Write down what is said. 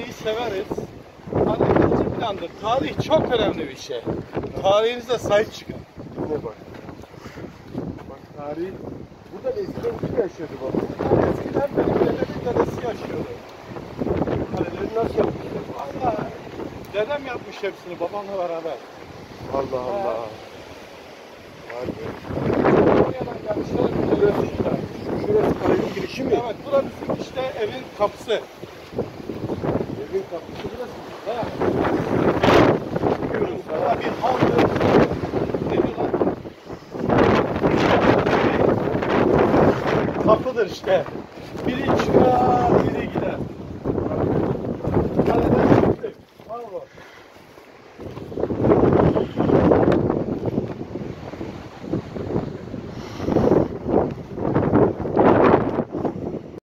tarihi severiz. Hani ikinci plandır. Tarih çok önemli bir şey. Tarihinize sahip çıkın. Yine bak. Bak tarih. Burada eskiden kim yaşıyordu baba? Eskiden benim dedemin dedesi yaşıyordu. Kaleleri nasıl yapmışlar? Valla dedem yapmış hepsini babamla beraber. Allah Allah. Vay be. Konya'dan gelmişler. Şurası işte. Şurası kalenin girişi mi? Evet, burası bizim işte evin kapısı. Evin kapısı burası. Ha. Görüyoruz. Valla bir haldır. Ne diyorlar? Kapıdır işte.